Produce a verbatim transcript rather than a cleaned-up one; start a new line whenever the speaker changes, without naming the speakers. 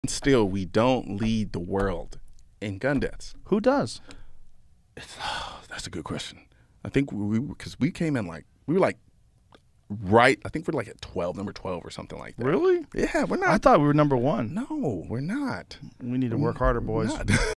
Still, we don't lead the world in gun deaths.
Who does?
It's, oh, that's a good question. I think we because we came in like we were like right. I think we're like at twelve, number twelve or something like that.
Really?
Yeah, we're not.
I thought we were number one.
No, we're not.
We need to work harder, boys.